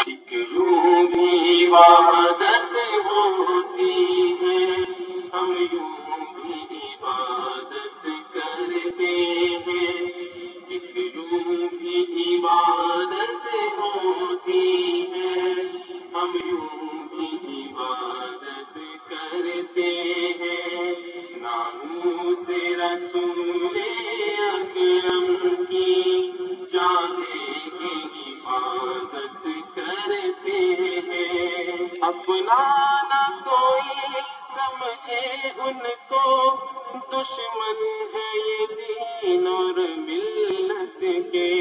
ایک یوں بھی عبادت ہوتی ہے، ہم یوں بھی عبادت کرتے ہیں، ایک یوں بھی عبادت ہوتی ہے، ہم یوں بھی عبادت کرتے ہیں، ناموس رسول اکرم کی جانے کی حفاظت کرتے ہیں، اپنا نہ کوئی سمجھے ان کو، دشمن ہے یہ دین اور ملت کے،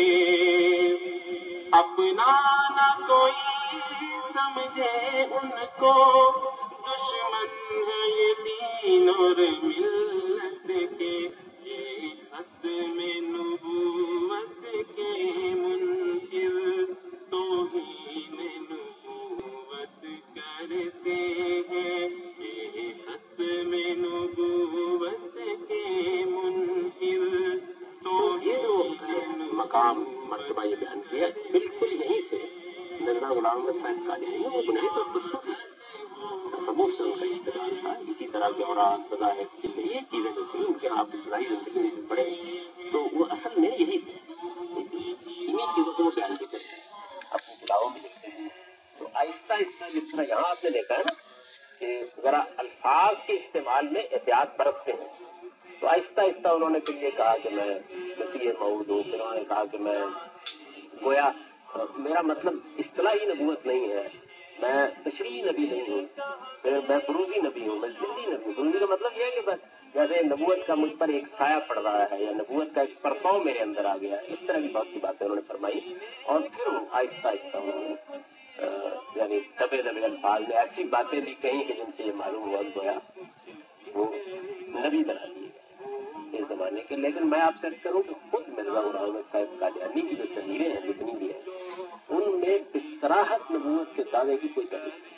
اپنا نہ کوئی سمجھے ان کو، دشمن ہے یہ دین اور ملت کے، یہ ختم نبوت کے منکر توہین نبوت کرتے ہیں، یہ ختم نبوت کے منکر تو یہ جو توہین مقام مرتبہ یہ بیان کیا بالکل یہیں سے مرزا غلام احمد صاحب قادیانی وہ بنیادی طور پر صوفی تصوف سے ان کا اشتغال تھا. اسی طرح کے اوراق وظائف یہ چیزیں جو تھیں ان کے آپ ابتدائی زندگی میں پڑے تو وہ اصل میں یہی تھے. انہیں چیزوں کو وہ بیان بھی کرتے ہیں اپنی کتابوں میں لکھتے ہیں. تو آہستہ آہستہ جس طرح یہاں آپ نے دیکھا ہے نا کہ ذرا الفاظ کے استعمال میں احتیاط برتتے ہیں، تو آہستہ آہستہ انہوں نے پھر یہ کہا کہ میں مسیح موعود ہوں، پھر انہوں نے کہا کہ میں گویا میرا مطلب اصطلاحی نبوت نہیں ہے، میں تشریعی نبی نہیں ہوں، میں بروزی نبی ہوں، میں ذلی نبی ہوں. بروزی کا مطلب یہ ہے کہ بس جیسے نبوت کا مجھ پر ایک سایہ پڑ رہا ہے یا نبوت کا ایک پرتاؤ میرے اندر آ گیا، اس طرح کی بہت سی باتیں انہوں نے فرمائی. اور پھر آہستہ آہستہ انہوں نے یعنی دبے دبے الفاظ میں ایسی باتیں بھی کہیں کہ جن سے یہ معلوم ہوا گویا وہ نبی بنا دیے گئے اس زمانے کے. لیکن میں آپ سے عرض کروں کہ خود مرزا غلام احمد صاحب قادیانی کی جو تحریریں ہیں جتنی بھی ہیں ان میں بصراحت نبوت کے دعوے کی کوئی دلیل نہیں،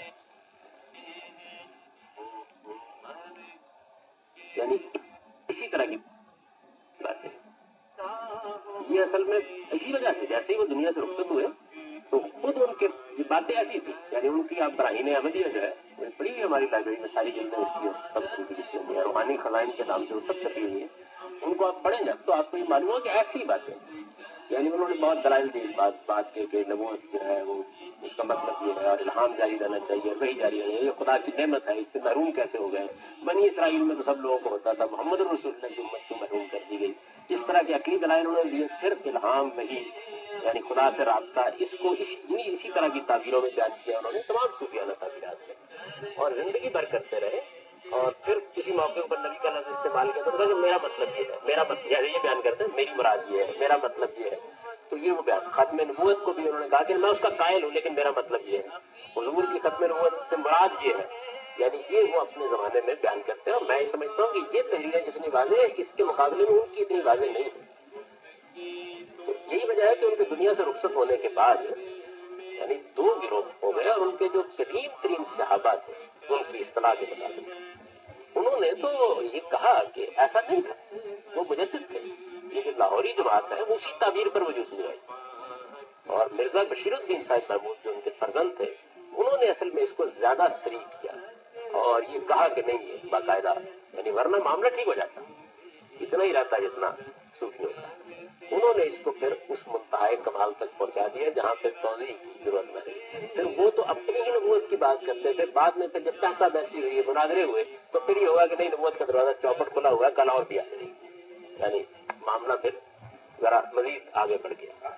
یعنی اسی طرح کی باتیں. یہ اصل میں اسی وجہ سے جیسے ہی وہ دنیا سے رخصت ہوئے تو خود ان کے یہ باتیں ایسی تھی، یعنی ان کی آپ براہین احمدیہ جو ہے پڑھی ہوئی ہماری لائبریری میں ساری جلدیں اس کی سب لکھی ہوئی ہیں، روحانی خزائن کے نام سے وہ سب چھپی ہوئی ہیں. ان کو آپ پڑھیں جب تو آپ کو یہ معلوم ہو کہ ایسی باتیں یعنی انہوں نے بہت دلائل دی اس بات کے کہ نبوت جو ہے وہ اس کا مطلب یہ ہے اور الہام جاری رہنا چاہیے اور وہی جاری رہنا چاہیے، یہ خدا کی نعمت ہے، اس سے محروم کیسے ہو گئے. بنی اسرائیل میں تو سب لوگوں کو ہوتا تھا، محمد رسول اللہ کی امت کو محروم کر دی گئی. اس طرح کے عقلی دلائل انہوں نے دیے. پھر الہام وہی یعنی خدا سے رابطہ اس کو اسی طرح کی تعبیروں میں بیان کیا انہوں نے تمام صوفیانہ تعبیرات میں اور زندگی بھر کرتے رہے. اور پھر کسی موقع پر نبی کا لفظ استعمال کیا تو میرا مطلب یہ ہے، میرا مطلب جیسے یہ بیان کرتے ہیں میری مراد یہ ہے، میرا مطلب یہ ہے. تو یہ وہ بیان ختم نبوت کو بھی انہوں نے کہا کہ میں اس کا قائل ہوں لیکن میرا مطلب یہ ہے. حضور کی ختم نبوت سے مراد یہ ہے، یعنی یہ وہ اپنے زمانے میں بیان کرتے ہیں. اور میں یہ سمجھتا ہوں کہ یہ تحریریں جتنی واضح ہے اس کے مقابلے میں ان کی اتنی واضح نہیں ہے. تو یہی وجہ ہے کہ ان کے دنیا سے رخصت ہونے کے بعد یعنی دو گروہ ہو گئے اور ان کے جو قدیم ترین صحابہ تھے ان کی اصطلاح کے مطابق انہوں نے تو یہ کہا کہ ایسا نہیں تھا، وہ مجدد تھے. یہ جو لاہوری جماعت ہے وہ اسی تعبیر پر وجود میں آئی. اور مرزا بشیر الدین صاحب محمود جو ان کے فرزند تھے انہوں نے اصل میں اس کو زیادہ صریح کیا اور یہ کہا کہ نہیں یہ باقاعدہ یعنی ورنہ معاملہ ٹھیک ہو جاتا، اتنا ہی رہتا جتنا صوفیوں کا. انہوں نے اس کو پھر اس منتہائے کمال تک پہنچا دیا جہاں پہ توضیح کی ضرورت نہ رہی. پھر وہ تو اپنی ہی نبوت کی بات کرتے تھے، بعد میں پھر جب بحثہ بحثی ہوئی مناظرے ہوئے تو پھر یہ ہوگا کہ نہیں نبوت کا دروازہ چوپٹ کھلا ہوا ہے کل اور بھی آ جائے، یعنی معاملہ پھر ذرا مزید آگے بڑھ گیا.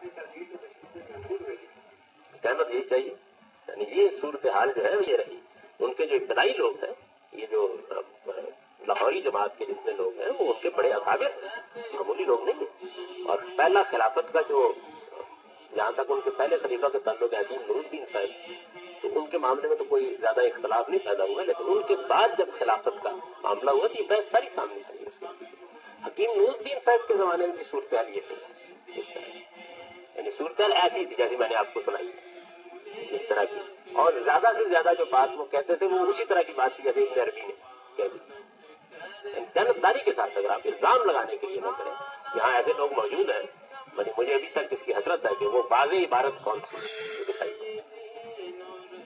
کہنا تو یہی چاہیے یعنی یہ صورتحال جو ہے یہ رہی. ان کے جو ابتدائی لوگ ہیں یہ جو لاہوری جماعت کے جتنے لوگ ہیں وہ ان کے بڑے اکابر ہیں، معمولی لوگ نہیں ہیں. اور پہلا خلافت کا جو جہاں تک ان کے پہلے خلیفہ کے تعلق ہے حکیم نور الدین صاحب تو ان کے معاملے میں تو کوئی زیادہ اختلاف نہیں پیدا ہوا، لیکن ان کے بعد جب خلافت کا معاملہ ہوا تو یہ بحث ساری سامنے آئی. اس کے حکیم نور الدین صاحب کے زمانے میں صورتحال یہ تھی اس طرح یعنی صورتحال ایسی تھی جیسی میں نے آپ کو سنائی اس طرح کی. اور زیادہ سے زیادہ جو بات وہ کہتے تھے وہ اسی طرح کی بات تھی جیسے ابن عربی نے کہہ دی. جانبداری کے ساتھ اگر آپ الزام لگانے کے لیے نہ کریں، یہاں ایسے لوگ موجود ہیں مجھے ابھی تک اس کی حسرت ہے کہ وہ واضح عبارت کون سی دکھائی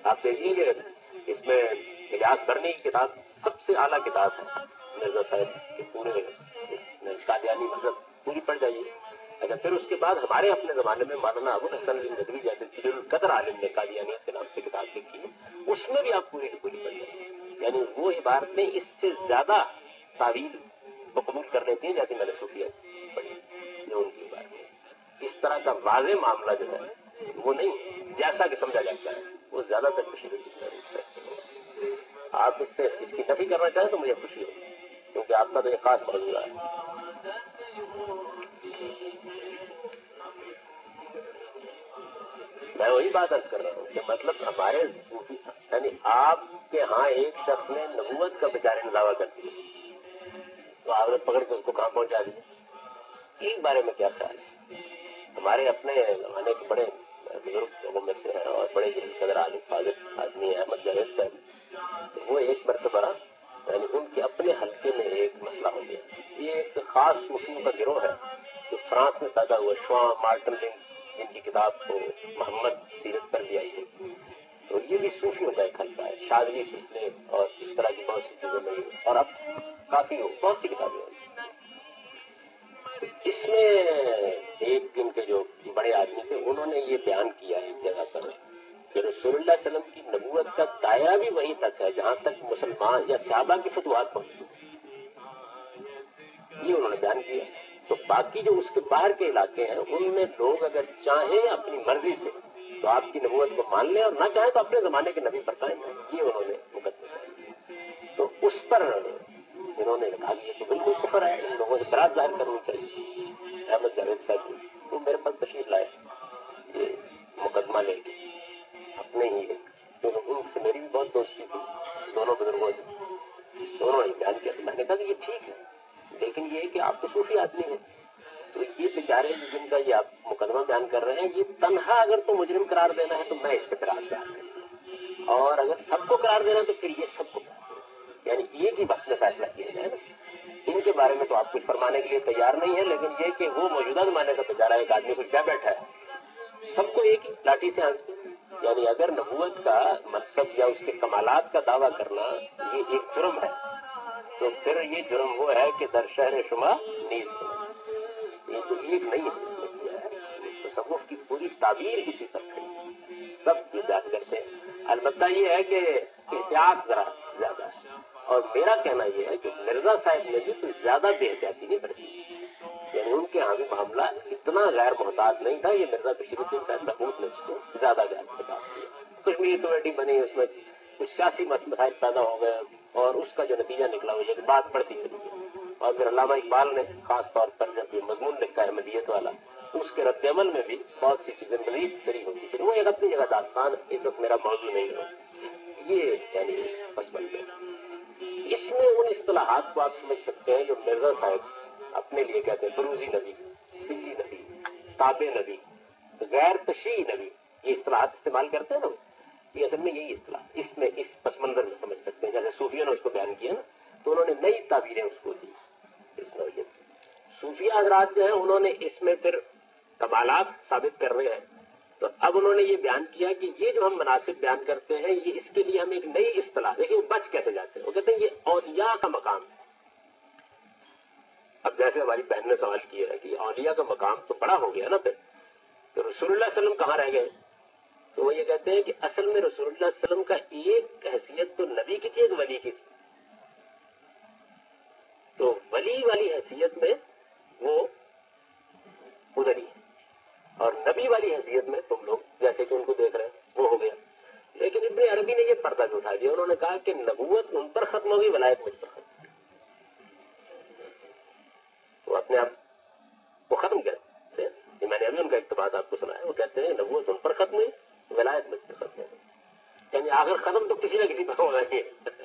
آپ دیکھیں گے اس میں الیاس برنی کی کتاب سب سے اعلیٰ کتاب ہے مرزا صاحب کے پورے قادیانی مذہب پوری پڑھ جائیے. اچھا پھر اس کے بعد ہمارے اپنے زمانے میں مولانا ابو الحسن علی ندوی جیسے جلیل القدر عالم نے قادیانیت کے نام سے کتاب لکھی ہے, اس میں بھی آپ پوری کی پوری پڑھ جائیے. یعنی وہ عبارتیں اس سے زیادہ تعویل کو قبول کر لیتی ہیں جیسے میں نے صوفیہ پڑھی جو ان کی باتیں. اس طرح کا واضح معاملہ جو ہے وہ نہیں جیسا کہ سمجھا جاتا ہے, وہ زیادہ تر بشیر سے. آپ اس سے اس کی نفی کرنا چاہیں تو مجھے خوشی ہوگی, کیونکہ آپ کا تو یہ خاص موضوع ہے. میں وہی بات عرض کر رہا ہوں کہ مطلب ہمارے صوفی یعنی آپ کے ہاں ایک شخص نے نبوت کا بیچارے نے دعویٰ کر دیا تو آپ نے پکڑ کے اس کو کہاں پہنچا دیا. اس بارے میں کیا خیال ہے؟ ہمارے اپنے زمانے کے بڑے بزرگ لوگوں میں سے ہیں اور بڑے جلیل قدر عالم فاضل آدمی احمد جاوید صاحب, تو وہ ایک مرتبہ یعنی ان کے اپنے حلقے میں ایک مسئلہ ہو گیا. یہ ایک خاص صوفیوں کا گروہ ہے جو فرانس میں پیدا ہوا, شواں مارٹن لنگس جن کی کتاب کو محمد سیرت پر بھی آئی ہے, تو یہ بھی صوفیوں کا ایک حلقہ ہے. شاذلی سلسلے اور اس طرح کی بہت سی چیزیں میں, اور اب کافی بہت سی کتابیں ہیں. تو اس میں ایک ان کے جو بڑے آدمی تھے انہوں نے یہ بیان کیا ایک جگہ پر کہ رسول اللہ صلی اللہ علیہ وسلم کی نبوت کا دائرہ بھی وہیں تک ہے جہاں تک مسلمان یا صحابہ کی فتوحات پہنچی, یہ انہوں نے بیان کیا. تو باقی جو اس کے باہر کے علاقے ہیں ان میں لوگ اگر چاہیں اپنی مرضی سے تو آپ کی نبوت کو مان لیں اور نہ چاہیں تو اپنے زمانے کے نبی پر قائم رہیں. یہ انہوں نے مقدمہ, تو اس پر انہوں نے کہا کہ یہ تو بالکل کفر ہے, ان لوگوں سے برات ظاہر کرنی چاہیے. احمد جاوید صاحب وہ میرے پاس تشریف لائے یہ مقدمہ لے کے اپنے ہی ایک, ان سے میری بھی بہت دوستی تھی دونوں بزرگوں سے. تو انہوں نے بیان کیا تو میں نے کہا کہ یہ ٹھیک ہے, لیکن یہ کہ آپ تو صوفی آدمی ہیں, تو یہ بیچارے جن کا یہ آپ مقدمہ بیان کر رہے ہیں یہ تنہا اگر تو مجرم قرار دینا ہے تو میں اس سے برات ظاہر کرتا ہوں, اور اگر سب کو قرار دینا تو پھر یہ سب کو, یعنی ایک ہی وقت میں فیصلہ کیا جائے نا. ان کے بارے میں تو آپ کچھ فرمانے کے لیے تیار نہیں ہے, لیکن یہ کہ وہ موجودہ زمانے کا بیچارہ ایک آدمی کچھ کیا بیٹھا ہے, سب کو ایک ہی لاٹھی سے آنکھ. یعنی اگر نبوت کا منصب یا اس کے کمالات کا دعویٰ کرنا یہ ایک جرم ہے تو پھر یہ جرم وہ ہے کہ در شہر شما نیز کرنا. یہ تو ایک نہیں ہے جس نے کیا ہے, تصوف کی پوری تعبیر اسی پر کھڑی, سب بیان کرتے ہیں. البتہ یہ ہے کہ احتیاط ذرا زیادہ ہے, اور میرا کہنا یہ ہے کہ مرزا صاحب نے بھی کچھ زیادہ بے احتیاطی نہیں برتی. یعنی ان کے ہاں بھی معاملہ اتنا غیر محتاط نہیں تھا, یہ مرزا بشیر الدین صاحب محمود نے اس کو زیادہ غیر محتاط کیا. کشمیر کمیٹی بنی, اس میں کچھ سیاسی مسائل پیدا ہو گئے اور اس کا جو نتیجہ نکلا وہ یہ کہ بات بڑھتی چلی گئی. اور پھر علامہ اقبال نے خاص طور پر جب یہ مضمون لکھا ہے احمدیت والا, اس کے رد عمل میں بھی بہت سی چیزیں مزید سری ہوتی چلی. وہ ایک اپنی جگہ داستان, اس وقت میرا موضوع نہیں ہے یہ, یعنی پس منظر. اس میں ان اصطلاحات کو آپ سمجھ سکتے ہیں جو مرزا صاحب اپنے لیے کہتے ہیں, بروزی نبی, سلی نبی, تابع نبی, غیر تشریعی نبی, یہ اصطلاحات استعمال کرتے ہیں نا, یہ اصل میں یہی اصطلاح اس میں اس پس منظر میں سمجھ سکتے ہیں. جیسے صوفیوں نے اس کو بیان کیا نا تو انہوں نے نئی تعبیریں اس کو دی اس نوعیت. صوفیہ حضرات جو ہیں انہوں نے اس میں پھر کمالات ثابت کر رہے ہیں, تو اب انہوں نے یہ بیان کیا کہ یہ جو ہم مناسب بیان کرتے ہیں یہ اس کے لیے ہم ایک نئی اصطلاح, دیکھیں وہ بچ کیسے جاتے ہیں, وہ کہتے ہیں یہ اولیاء کا مقام ہے. اب جیسے ہماری بہن نے سوال کیا ہے کہ اولیاء کا مقام تو بڑا ہو گیا نا پھر, تو رسول اللہ صلی اللہ علیہ وسلم کہاں رہ گئے؟ تو وہ یہ کہتے ہیں کہ اصل میں رسول اللہ صلی اللہ علیہ وسلم کا ایک حیثیت تو نبی کی تھی, ایک ولی کی تھی. تو ولی والی حیثیت میں وہ ادھر ہی, اور نبی والی حیثیت میں تم لوگ جیسے کہ ان کو دیکھ رہے ہیں وہ ہو گیا. لیکن ابن عربی نے یہ پردہ بھی اٹھا دیا, انہوں نے کہا کہ نبوت ان پر ختم ہوگی, ولایت مجھ پر ختم. وہ اپنے آپ کو ختم کرتے ہیں, میں نے ابھی ان کا اقتباس آپ کو سنایا, وہ کہتے ہیں نبوت ان پر ختم ہوئی, ولایت مجھ پر ختم ہوگی. یعنی آخر ختم تو کسی نہ کسی پر ہونا ہی ہے.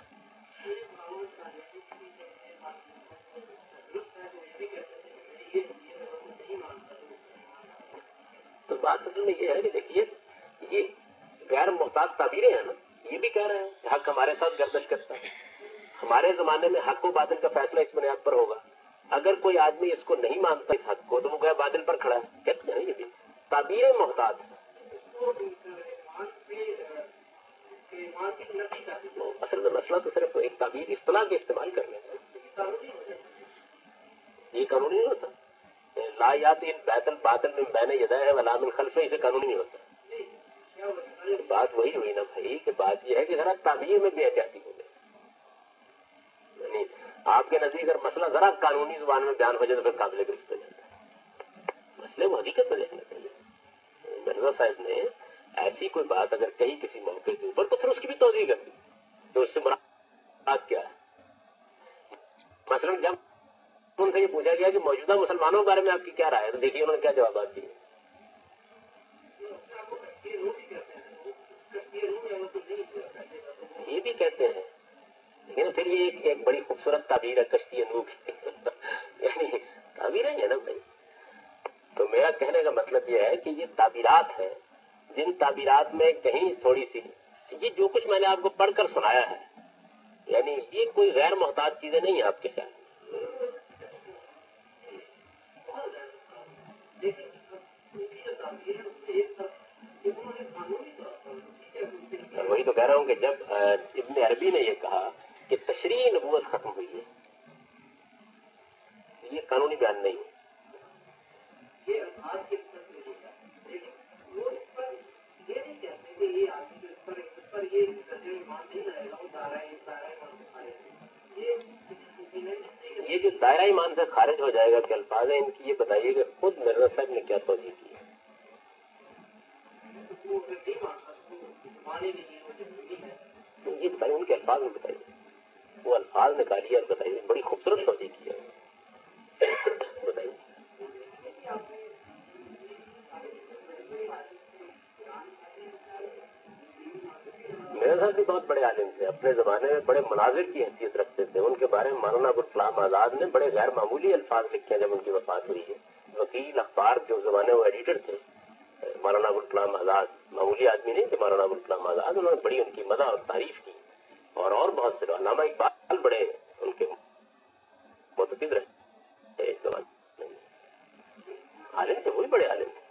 تو بات اصل میں یہ ہے کہ دیکھیے یہ غیر محتاط تعبیریں ہیں نا, یہ بھی کہہ رہے ہیں کہ حق ہمارے ساتھ گردش کرتا ہے. ہمارے زمانے میں حق و باطل کا فیصلہ اس بنیاد پر ہوگا, اگر کوئی آدمی اس کو نہیں مانتا اس حق کو تو وہ گویا باطل پر کھڑا ہے. کہتے ہیں یہ بھی تعبیریں محتاط ہیں. مسئلہ تو صرف ایک تعبیر اصطلاح کے استعمال کرنے کا، یہ قانونی نہیں ہوتا. لا یاتی الباطل باطل من بین یدیہ ولا من خلفہ، اسے قانونی نہیں ہوتا. بات وہی ہوئی نا بھائی، کہ بات یہ ہے کہ ذرا تعبیر میں بے احتیاطی ہو گئی. یعنی آپ کے نزدیک اگر مسئلہ ذرا قانونی زبان میں بیان ہو جائے تو پھر قابل گرفت ہو جاتا ہے. مسئلے کو حقیقت میں دیکھنا چاہیے. مرزا صاحب نے ایسی کوئی بات اگر کہی کسی موقع کے اوپر تو پھر اس کی بھی توضیح کر دی تو اس سے مراد کیا ہے. مثلا جب ان سے یہ پوچھا گیا کہ موجودہ مسلمانوں کے بارے میں آپ کی کیا رائے ہے، تو دیکھیے انہوں نے کیا جوابات دیے. یہ بھی کہتے ہیں، لیکن پھر یہ ایک بڑی خوبصورت تعبیر ہے کشتی نوح کی. یعنی تعبیریں ہیں نا بھائی. تو میرا کہنے کا مطلب یہ ہے کہ یہ تعبیرات ہیں جن تعبیرات میں کہیں تھوڑی سی، یہ جو کچھ میں نے آپ کو پڑھ کر سنایا ہے، یعنی یہ کوئی غیر محتاط چیزیں نہیں ہیں آپ کے خیال میں. وہی تو کہہ رہا ہوں کہ جب ابن عربی نے یہ کہا کہ تشریع نبوت ختم ہوئی ہے، یہ قانونی بیان نہیں ہے. یہ جو دائرہ ایمان سے خارج ہو جائے گا کہ الفاظ ہیں ان کی، یہ بتائیے کہ خود مرزا صاحب نے کیا توجہ کی ہے. یہ بتائیے ان کے الفاظ میں بتائیے، وہ الفاظ نکالیے اور بتائیے. بڑی خوبصورت توجہ کی ہے. بتائیے. میرے صاحب بھی بہت بڑے عالم تھے، اپنے زمانے میں بڑے مناظر کی حیثیت رکھتے تھے. ان کے بارے میں مولانا ابوالکلام آزاد نے بڑے غیر معمولی الفاظ لکھے ہیں جب ان کی وفات ہوئی ہے. وکیل اخبار کے اس زمانے وہ ایڈیٹر تھے مولانا ابوالکلام آزاد. معمولی آدمی نہیں تھے مولانا ابوالکلام آزاد. انہوں نے بڑی ان کی مدح اور تعریف کی، اور بہت سے. علامہ اقبال بڑے ان کے معتقد رہے ایک زمانے میں. عالم تھے، وہی بڑے عالم تھے.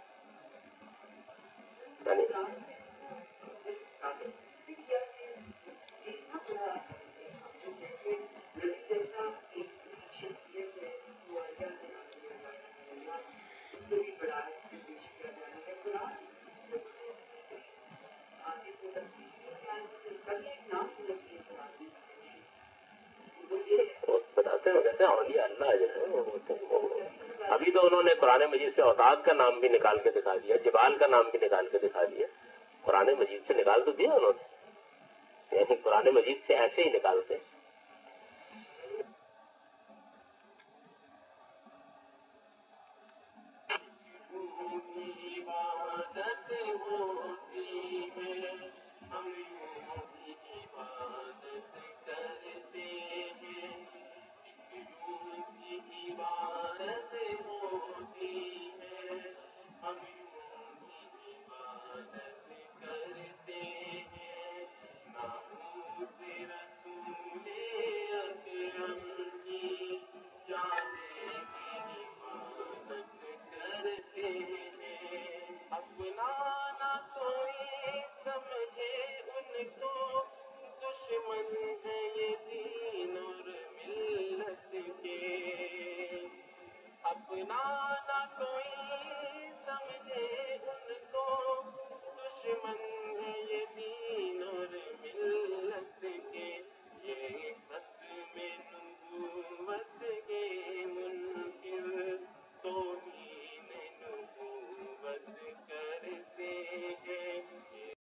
بتاتے ہیں، کہتے ہیں اولیاء اللہ جو ہے وہ ہوتے ہیں. ابھی تو انہوں نے قرآن مجید سے اوتاد کا نام بھی نکال کے دکھا دیا، جبال کا نام بھی نکال کے دکھا دیا. قرآن مجید سے نکال تو دیا انہوں نے، یعنی قرآن مجید سے ایسے ہی نکالتے